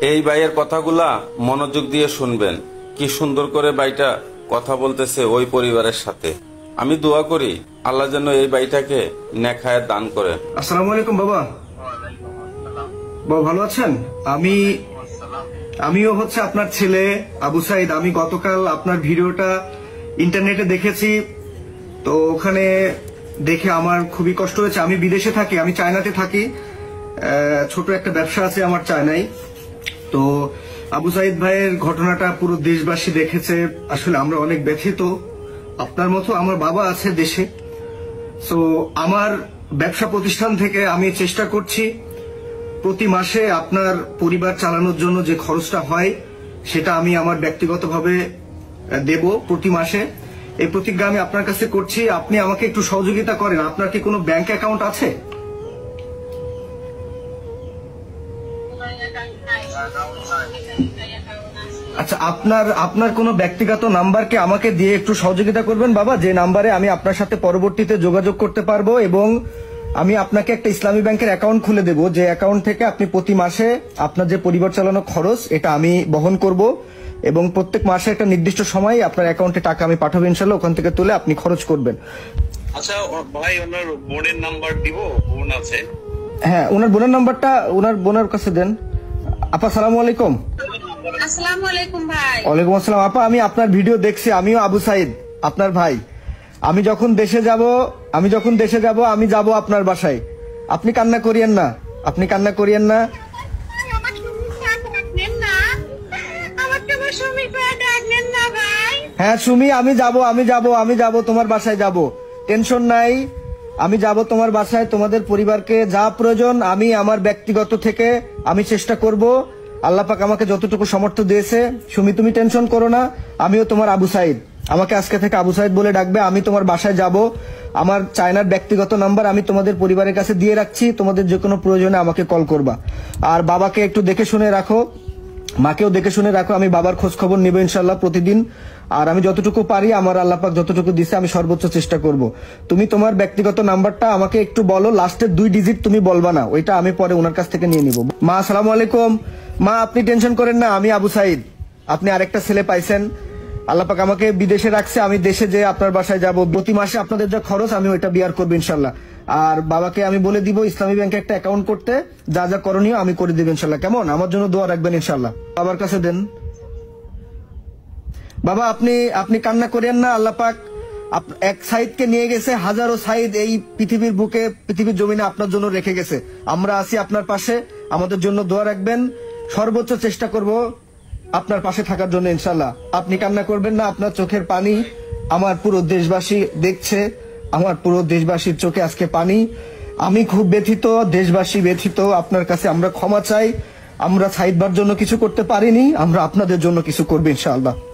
এই ভাইয়ের কথাগুলা মনোযোগ দিয়ে শুনবেন। কি সুন্দর করে ভাইটা কথা বলতেছে ওই পরিবারের সাথে। আমি দোয়া করি আল্লাহ যেন এই ভাইটাকে নেক হায়াত দান করেন। আসসালামু আলাইকুম বাবা। বাবা ভালো আছেন? আমিও হচ্ছে আপনার ছেলে আবু সাইদ। আমি গতকাল আপনার ভিডিওটা ইন্টারনেটে দেখেছি, তো ওখানে দেখে আমার খুবই কষ্ট হয়েছে। আমি বিদেশে থাকি, আমি চায়নাতে থাকি, ছোট একটা ব্যবসা আছে আমার চায়নায়। তো আবু সাইদ ভাইয়ের ঘটনাটা পুরো দেশবাসী দেখেছে। আসলে আমরা অনেক ব্যথিত। আপনার মতো আমার বাবা আছে দেশে। তো আমার ব্যবসা প্রতিষ্ঠান থেকে আমি চেষ্টা করছি প্রতি মাসে আপনার পরিবার চালানোর জন্য যে খরচটা হয় সেটা আমি আমার ব্যক্তিগতভাবে দেব প্রতি মাসে। এই প্রতিজ্ঞা আমি আপনার কাছে করছি। আপনি আমাকে একটু সহযোগিতা করেন। আপনার কি কোনো ব্যাংক অ্যাকাউন্ট আছে? আচ্ছা, আপনার কোনো ব্যক্তিগত নাম্বারকে আমাকে দিয়ে একটু সহযোগিতা করবেন বাবা, যে নাম্বারে আমি আপনার সাথে পরবর্তীতে যোগাযোগ করতে পারবো, এবং আমি আপনাকে একটা ইসলামী ব্যাংকের অ্যাকাউন্ট খুলে দেব, যে অ্যাকাউন্ট থেকে আপনি প্রতি মাসে আপনার যে পরিবার চালানো খরচ এটা আমি বহন করব, এবং প্রত্যেক মাসে একটা নির্দিষ্ট সময় আপনার অ্যাকাউন্টে টাকা আমি পাঠাবো ইনশাল্লাহ। ওখান থেকে তুলে আপনি খরচ করবেন। আচ্ছা ভাই, ওনার বোনের নাম্বার দিব? বোন আছে? হ্যাঁ, ওনার বোনের নাম্বারটা ওনার বোনের কাছে দেন। আপা আসসালামু আলাইকুম। আসসালামু আলাইকুম ভাই। ওয়ালাইকুম আসসালাম। আপা আমি আপনার ভিডিও দেখছি, আমিও আবু সাইদ আপনার ভাই। আমি যখন দেশে যাব আমি যাব আপনার বাসায়। আপনি কান্না করিয়েন না, আপনি কান্না করিয়েন না। হ্যাঁ সুমি, আমি যাব তোমার বাসায় যাব, টেনশন নাই। আমি যাব তোমার বাসায়, তোমাদের পরিবারকে যা প্রয়োজন আমি আমার ব্যক্তিগত থেকে আমি চেষ্টা করব। আল্লাহ পাক আমাকে যতটুকু সামর্থ্য দিয়েছে। সুমি তুমি টেনশন করো না, আমিও তোমার আবু সাইদ। আমাকে আজকে থেকে আবু সাইদ বলে ডাকবে। আমি তোমার বাসায় যাব, আমার চায়নার ব্যক্তিগত নাম্বার আমি তোমাদের পরিবারের কাছে দিয়ে রাখছি। তোমাদের যে কোনো প্রয়োজনে আমাকে কল করবা। আর বাবাকে একটু দেখে শুনে রাখো, মাকেও দেখে শুনে রাখো। আমি বাবার খোঁজ খবর নিব ইনশাল্লাহ প্রতিদিন। আর আমি যতটুকু পারি, আমার আল্লাহ পাক যতটুকু দিছে আমি সর্বোচ্চ চেষ্টা করব। তুমি তোমার ব্যক্তিগত নাম্বারটা আমাকে একটু বলো, লাস্টের 2 ডিজিট তুমি বলবা না, ওইটা আমি পরে ওনার কাছ থেকে নিয়ে নিব। মা আসসালামু আলাইকুম। মা আপনি টেনশন করেন না, আমি আবু সাইদ। আপনি আরেকটা ছেলে পাইছেন, আল্লাহ পাক আমাকে বিদেশে রাখছে। আমি দেশে যে আপনার বাসায় যাব, প্রতি মাসে আপনাদের যা খরচ আমি ওইটা বিয়ার করবো ইনশাল্লাহ। আর বাবাকে আমি বলে দিব ইসলামী ব্যাংকে একটা অ্যাকাউন্ট করতে, যা যা করণীয় আমি করে দিব ইনশাল্লাহ। কেমন? আমার জন্য দোয়া রাখবেন ইনশাল্লাহ। বাবার কাছে দেন। বাবা আপনি কান্না করেন না। আল্লাহ পাক এক সাইদকে নিয়ে গেছে, হাজারো সাইদ এই পৃথিবীর বুকে, পৃথিবীর জমিনে আপনার জন্য রেখে গেছে। আমরা আছি আপনার পাশে, আমাদের জন্য দোয়া রাখবেন। সর্বোচ্চ চেষ্টা করব আপনার পাশে থাকার জন্য ইনশাল্লাহ। আপনি কান্না করবেন না, আপনার চোখের পানি আমার পুরো দেশবাসী দেখছে। আমার পুরো দেশবাসীর চোখে আজকে পানি। আমি খুব ব্যথিত, দেশবাসী ব্যথিত। আপনার কাছে আমরা ক্ষমা চাই। আমরা সাইদ ভাইয়ের জন্য কিছু করতে পারিনি, আমরা আপনাদের জন্য কিছু করবো ইনশাআল্লাহ।